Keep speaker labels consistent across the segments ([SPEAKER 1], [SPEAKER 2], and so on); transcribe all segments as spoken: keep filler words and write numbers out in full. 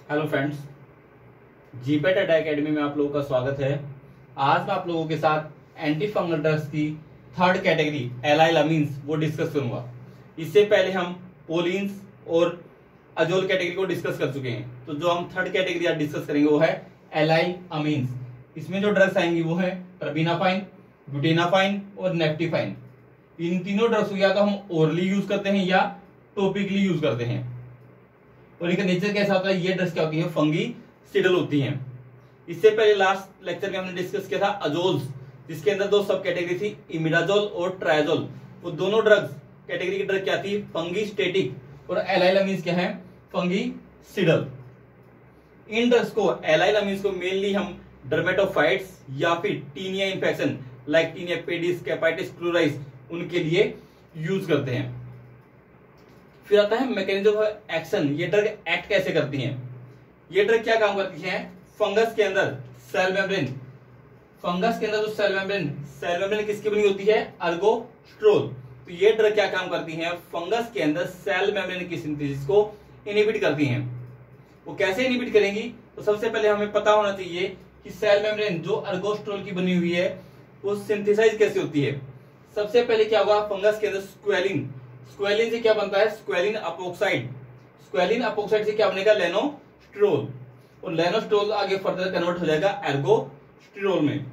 [SPEAKER 1] Hello friends, GPAT Adda academy में आप लोगों का स्वागत है। आज मैं आप लोगों के साथ एंटी फंगल ड्रग्स की थर्ड कैटेगरी एलाइल अमीन्स वो डिस्कस करूंगा। इससे पहले हम पोलिन्स और अजोल कैटेगरी को डिस्कस कर चुके हैं, तो जो हम थर्ड कैटेगरी आज डिस्कस करेंगे वो है एलाइल अमीन्स। इसमें जो ड्रग्स आएंगी वो है प्रबिनाफाइन, ब्यूटेनाफाइन और नेफ्टिफाइन। इन तीनों ड्रग्स को या तो हम ओरली यूज करते हैं या टॉपिकली यूज करते हैं। और इनका नेचर कैसा होता है, ये ड्रग्स क्या होती है, फंगी सिडल होती हैं। इससे पहले लास्ट लेक्चर में हमने डिस्कस किया था अजोल्स, जिसके अंदर दो सब कैटेगरी थी, इमिडाजोल और ट्राइजोल। वो दोनों ड्रग्स कैटेगरी की ड्रग क्या थी, फंगी स्टेटिक, और एलाइल अमीन्स क्या है, फंगी सिडल। इन ड्रग्स को एलाइल अमीन्स को मेनली हम डर्मेटोफाइट्स या फिर tinea infection like tinea pedis, capitis cruris, उनके लिए यूज करते हैं। फिर आता है मैकेनिज्म ऑफ एक्शन। ये ड्रग एक्ट कैसे करती हैं? ये ड्रग क्या काम करती हैं, फंगस के अंदर सेल मेम्ब्रेन, फंगस के अंदर जो सेल मेम्ब्रेन, सेल मेम्ब्रेन किसकी बनी होती है, अर्गोस्ट्रोल। तो ये ड्रग क्या काम करती हैं, फंगस के अंदर सेल मेम्ब्रेन की सिंथेसिस को इनहिबिट करती हैं। वो कैसे इनहिबिट करेंगी, तो सबसे पहले हमें पता होना चाहिए कि सेल मेम्ब्रेन जो अर्गोस्ट्रोल की बनी हुई है वो सिंथेसाइज कैसे होती है। सबसे पहले क्या होगा, फंगस के अंदर स्क्वेलिन, स्क्वेलिन से क्या बनता है, स्क्वेलिन अपोक्साइड, स्क्वेलिन अपोक्साइड से क्या बनेगा, लेनोस्ट्रोल, और लेनोस्ट्रोल आगे फर्दर कन्वर्ट हो जाएगा एर्गोस्ट्रोल में।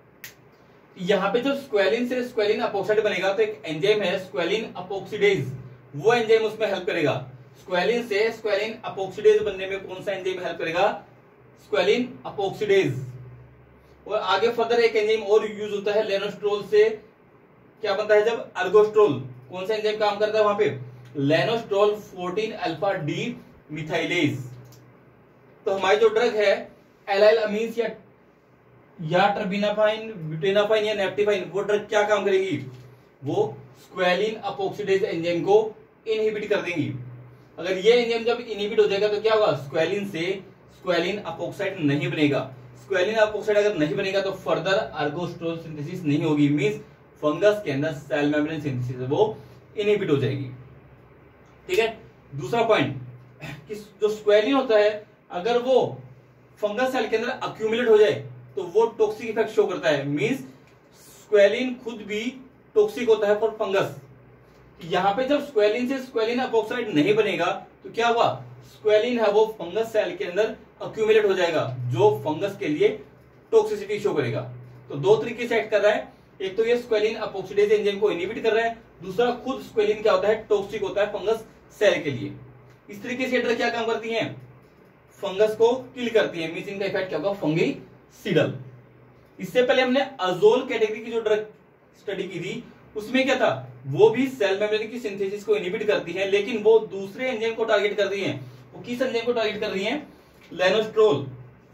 [SPEAKER 1] यहाँ पे जो स्क्वेलिन से स्क्वेलिन अपोक्साइड बनेगा तो एक एंजाइम है स्क्वेलिन अपोक्सीडेज, वो एंजाइम उसमें हेल्प करेगा। स्क्वेलिन से स्क्वेलिन अपोक्सीडेज बनने में कौन सा एंजाइम हेल्प करेगा, स्क्वेलिन अपोक्सीडेज। और आगे फर्दर एक एंजाइम और यूज होता है लेनोस्ट्रोल से क्या बनता है, जब अर्गोस्ट्रोल, कौन सा एंजाइम काम करता है वहां पे, lanosterol fourteen alpha demethylase. तो हमारी जो ड्रग है एलाइल अमीन्स या या ट्रबिनाफाइन, ब्यूटेनाफाइन या नेफ्टिफाइन, वो ड्रग क्या काम करेगी, वो स्क्वेलिन अपोक्सीडेज एंजाइम को इनहिबिट कर देंगी। अगर ये एंजाइम जब इनहिबिट हो जाएगा तो क्या होगा, स्क्वेलिन से स्क्वेलिन अपोक्साइड नहीं बनेगा। स्क्वेलिन अपोक्साइड अगर नहीं बनेगा तो फर्दर अर्गोस्ट्रोल सिंथेसिस नहीं होगी, मींस फंगस के अंदर सेल मेम्ब्रेन सिंथेसिस वो इनहिबिट हो जाएगी। ठीक है। दूसरा पॉइंट कि जो स्क्वेलिन होता है अगर वो फंगस सेल के अंदर अक्यूमुलेट हो जाए तो वो टॉक्सिक इफेक्ट शो करता है, मींस स्क्वेलिन खुद भी टॉक्सिक होता है फॉर फंगस। यहां पे जब स्क्वेलिन से स्क्वेलिन अपोक्साइड नहीं बनेगा तो क्या हुआ, स्क्वेलिन है वो फंगस सेल के अंदर अक्यूमुलेट हो जाएगा, जो फंगस के लिए टॉक्सिसिटी शो करेगा। तो दो तरीके से एक्ट कर रहा है, एक तो ये स्क्वेलिन अपोक्सीडेज एंजाइम को इनहिबिट कर रहा है, दूसरा खुद स्क्वेलिन क्या होता है, टॉक्सिक होता है फंगस सेल के लिए। इस तरीके से ड्रग क्या काम करती हैं, फंगस को किल करती है, मींस इनका इफेक्ट क्या होगा, फंगी सिडल। इससे पहले हमने अजोल कैटेगरी की जो ड्रग स्टडी की थी उसमें क्या था, वो भी सेल मेम्ब्रेन की सिंथेसिस को इनहिबिट करती है, लेकिन वो दूसरे एंजाइम को टारगेट कर रही है। वो किस एंजाइम को टारगेट कर रही है, लेनोस्ट्रोल,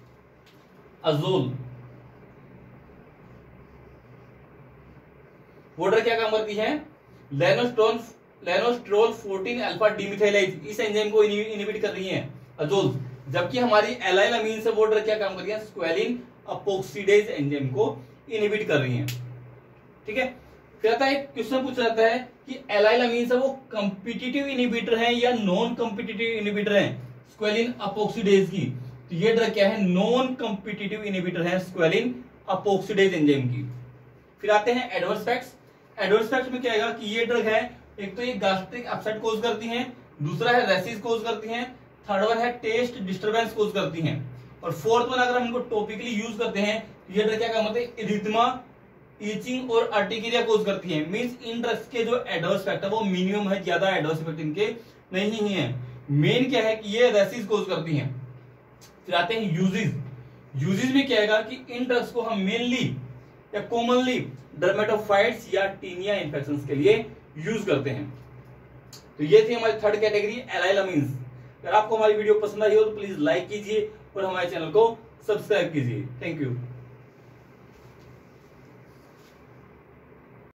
[SPEAKER 1] अजोल। वो ड्रग क्या काम करती है, लेनोस्ट्रोल, लेनोस्ट्रोल फोर्टीन अल्फा डीमिथाइलेज, इस एंजाइम को इनहिबिट कर रही है अजोल। जबकि हमारी एलाइल अमीन से वो ड्रग क्या काम कर रही है, स्क्वेलिन अपोक्सीडेज एंजाइम को इनहिबिट कर रही है। ठीक है। फिर आता है क्वेश्चन पूछा जाता है कि एलाइल अमीन से वो कॉम्पिटिटिव इनहिबिटर है या नॉन कॉम्पिटिटिव इनहिबिटर है स्क्वेलिन अपोक्सीडेज की। तो ये ड्रग क्या है, नॉन कॉम्पिटिटिव इनहिबिटर है स्क्वेलिन अपोक्सीडेज एंजाइम की। फिर आते हैं एडवर्स इफेक्ट्स। एडवर्स इफेक्ट्स में क्या आएगा कि ये ड्रग है, एक तो ये गैस्ट्रिक अपसेट कोज करती है, दूसरा है रेसिस कोज करती है, थर्ड वन है टेस्ट डिस्टरबेंस कोज करती हैं, और फोर्थ वन अगर हम इनको टॉपिकली यूज करते हैं तो ये ड्रग क्या काम होता है, इरिथमा, ईचिंग और अर्टिकेरिया कोज करती है। मींस इन ड्रग्स के जो एडवर्स इफेक्ट है वो मिनिमम है, ज्यादा एडवर्स इफेक्ट इनके नहीं ही है। मेन क्या है कि ये रेसिस कोज करती हैं। फिर आते हैं यूजेस। यूजेस में क्या आएगा कि इन ड्रग्स को हम मेनली या कॉमनली डर्मेटोफाइट्स या टीनिया इन्फेक्शंस के लिए यूज करते हैं। तो ये थी हमारी थर्ड कैटेगरी एलाइल अमीन्स। अगर आपको हमारी वीडियो पसंद आई हो तो प्लीज लाइक कीजिए और हमारे चैनल को सब्सक्राइब कीजिए। Thank you.